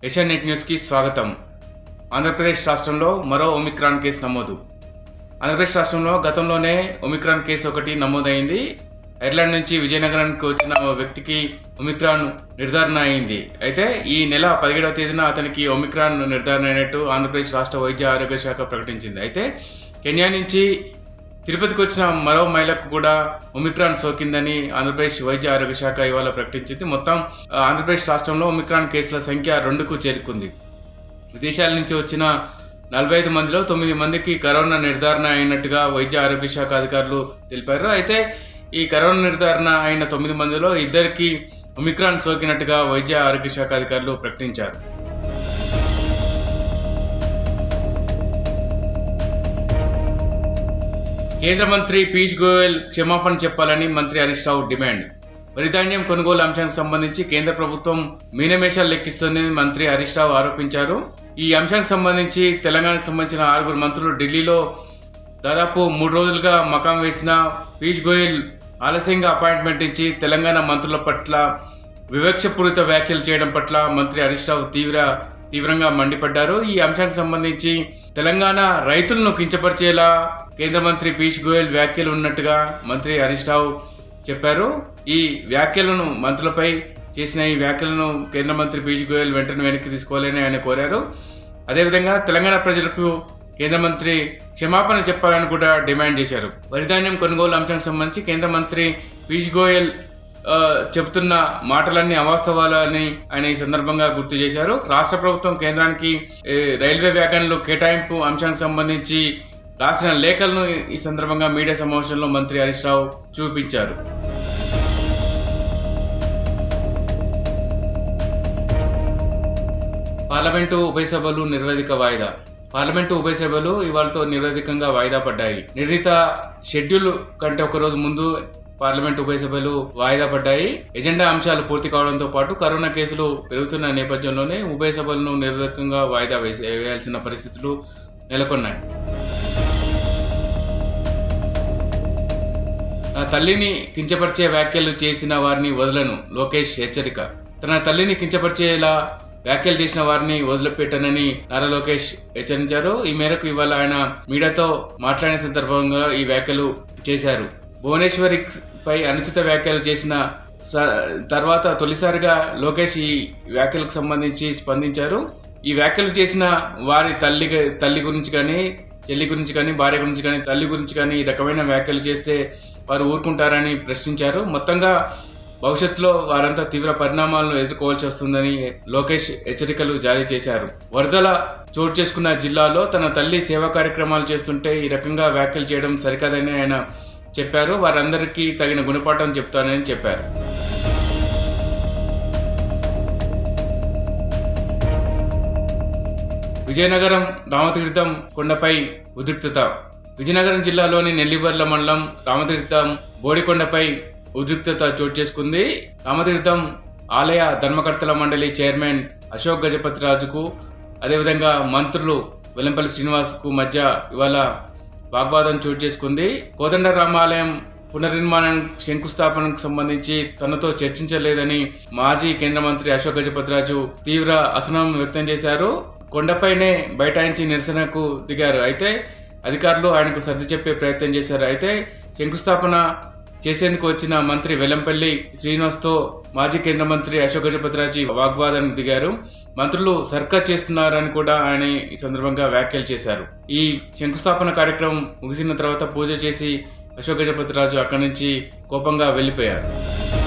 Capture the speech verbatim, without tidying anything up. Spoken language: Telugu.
ఏషియన్ నెట్ న్యూస్ కి స్వాగతం. ఆంధ్రప్రదేశ్ రాష్ట్రంలో మరో ఒమిక్రాన్ కేసు నమోదు. ఆంధ్రప్రదేశ్ రాష్ట్రంలో గతంలోనే ఒమిక్రాన్ కేసు ఒకటి నమోదైంది. ఐర్లాండ్ నుంచి విజయనగరానికి వచ్చిన వ్యక్తికి ఒమిక్రాన్ నిర్ధారణ అయింది. అయితే ఈ నెల పదిహేడవ తేదీన అతనికి ఒమిక్రాన్ నిర్ధారణ అయినట్టు ఆంధ్రప్రదేశ్ రాష్ట్ర వైద్య ఆరోగ్య శాఖ ప్రకటించింది. అయితే కెన్యా నుంచి తిరుపతికి వచ్చిన మరో మహిళకు కూడా ఒమిక్రాన్ సోకిందని ఆంధ్రప్రదేశ్ వైద్య ఆరోగ్య శాఖ ఇవాళ ప్రకటించింది. మొత్తం ఆంధ్రప్రదేశ్ రాష్ట్రంలో ఒమిక్రాన్ కేసుల సంఖ్య రెండుకు చేరుకుంది. విదేశాల నుంచి వచ్చిన నలభై ఐదు మందిలో తొమ్మిది మందికి కరోనా నిర్ధారణ అయినట్టుగా వైద్య ఆరోగ్య శాఖ అధికారులు తెలిపారు. అయితే ఈ కరోనా నిర్ధారణ అయిన తొమ్మిది మందిలో ఇద్దరికి ఒమిక్రాన్ సోకినట్టుగా వైద్య ఆరోగ్య శాఖ అధికారులు ప్రకటించారు. కేంద్ర మంత్రి పీయూష్ గోయల్ క్షమాపణ చెప్పాలని మంత్రి హరీష్ రావు డిమాండ్. వరి ధాన్యం కొనుగోలు అంశానికి సంబంధించి కేంద్ర ప్రభుత్వం మీనమేషాలు లెక్కిస్తుందని మంత్రి హరీష్ రావు ఆరోపించారు. ఈ అంశానికి సంబంధించి తెలంగాణకు సంబంధించిన ఆరుగురు మంత్రులు ఢిల్లీలో దాదాపు మూడు రోజులుగా మకాం వేసిన పీయూష్ గోయల్ ఆలస్యంగా అపాయింట్మెంట్ ఇచ్చి తెలంగాణ మంత్రుల పట్ల వివక్షపూరిత వ్యాఖ్యలు చేయడం పట్ల మంత్రి హరీష్ రావు తీవ్ర తీవ్రంగా మండిపడ్డారు. ఈ అంశానికి సంబంధించి తెలంగాణ రైతులను కించపరిచేలా కేంద్ర మంత్రి పీయూష్ గోయల్ వ్యాఖ్యలు ఉన్నట్టుగా మంత్రి హరీష్ రావు చెప్పారు. ఈ వ్యాఖ్యలను మంత్రులపై చేసిన ఈ వ్యాఖ్యలను కేంద్ర మంత్రి పీయూష్ గోయల్ వెంటనే వెనక్కి తీసుకోవాలని ఆయన కోరారు. అదేవిధంగా తెలంగాణ ప్రజలకు కేంద్ర మంత్రి క్షమాపణ చెప్పాలని కూడా డిమాండ్ చేశారు. వరిధాన్యం కొనుగోలు అంశానికి సంబంధించి కేంద్ర మంత్రి పీయూష్ గోయల్ చెబుతున్న మాటలన్నీ అవాస్తవాలని ఆయన ఈ సందర్భంగా గుర్తు చేశారు. రాష్ట్ర ప్రభుత్వం కేంద్రానికి రైల్వే వ్యాగన్లు కేటాయింపు అంశానికి సంబంధించి రాసిన లేఖలను ఈ సందర్భంగా మీడియా సమావేశంలో మంత్రి హరీష్ రావు చూపించారు. పార్లమెంటు ఉభయ సభలు నిర్వేదిక వాయిదా. పార్లమెంటు ఉభయ సభలు ఇవాళతో నిర్వేదికంగా వాయిదా పడ్డాయి. నిర్ణీత షెడ్యూల్ కంటే ఒక రోజు ముందు పార్లమెంట్ ఉభయ సభలు వాయిదా పడ్డాయి. ఎజెండా అంశాలు పూర్తి కావడంతో పాటు కరోనా కేసులు పెరుగుతున్న నేపథ్యంలోనే ఉభయ సభలను నిర్వేదికంగా వాయిదా వేయాల్సిన పరిస్థితులు నెలకొన్నాయి. తల్లిని కించపరిచే వ్యాఖ్యలు చేసిన వారిని వదలను లోకేష్ హెచ్చరిక. తన తల్లిని కించపరిచేలా వ్యాఖ్యలు చేసిన వారిని వదిలిపెట్టనని నారా లోకేష్ హెచ్చరించారు. ఈ మేరకు ఇవాళ ఆయన మీడియాతో మాట్లాడిన సందర్భంగా ఈ వ్యాఖ్యలు చేశారు. భువనేశ్వరి పై అనుచిత వ్యాఖ్యలు చేసిన తర్వాత తొలిసారిగా లోకేష్ ఈ వ్యాఖ్యలకు సంబంధించి స్పందించారు. ఈ వ్యాఖ్యలు చేసిన వారి తల్లి తల్లి గురించి కానీ చెల్లి గురించి కానీ భార్య గురించి కానీ తల్లి గురించి కానీ ఈ రకమైన వ్యాఖ్యలు చేస్తే వారు ఊరుకుంటారని ప్రశ్నించారు. మొత్తంగా భవిష్యత్తులో వారంతా తీవ్ర పరిణామాలను ఎదుర్కోవాల్సి వస్తుందని లోకేష్ హెచ్చరికలు జారీ చేశారు. వరదల చోటు చేసుకున్న జిల్లాలో తన తల్లి సేవా కార్యక్రమాలు చేస్తుంటే ఈ రకంగా వ్యాఖ్యలు చేయడం సరికాదని ఆయన చెప్పారు. వారందరికీ తగిన గుణపాఠం చెప్తానని చెప్పారు. విజయనగరం రామతీర్థం కొండపై ఉద్రిక్తత. విజయనగరం జిల్లాలోని నెల్లిబర్ల మండలం రామతీర్థం బోడికొండపై ఉద్రిక్తత చోటు చేసుకుంది. రామతీర్థం ఆలయ ధర్మకర్తల మండలి చైర్మన్ అశోక్ గజపతి రాజుకు అదేవిధంగా మంత్రులు వెల్లంపల్లి శ్రీనివాస్కు మధ్య ఇవాళ వాగ్వాదం చోటు చేసుకుంది. కోదండ రామాలయం పునర్నిర్మాణం శంకుస్థాపనకు సంబంధించి తనతో చర్చించలేదని మాజీ కేంద్ర మంత్రి అశోక్ గజపతిరాజు తీవ్ర అసహనం వ్యక్తం చేశారు. కొండపైనే బైఠాయించి నిరసనకు దిగారు. అయితే అధికారులు ఆయనకు సర్ది చెప్పే ప్రయత్నం చేశారు. అయితే శంకుస్థాపన చేసేందుకు వచ్చిన మంత్రి వెల్లంపల్లి శ్రీనివాస్తో మాజీ కేంద్ర మంత్రి అశోక్ గజపతిరాజు వాగ్వాదానికి దిగారు. మంత్రులు సర్కస్ చేస్తున్నారని కూడా ఆయన ఈ సందర్భంగా వ్యాఖ్యలు చేశారు. ఈ శంకుస్థాపన కార్యక్రమం ముగిసిన తర్వాత పూజ చేసి అశోక్ గజపతిరాజు అక్కడి నుంచి కోపంగా వెళ్లిపోయారు.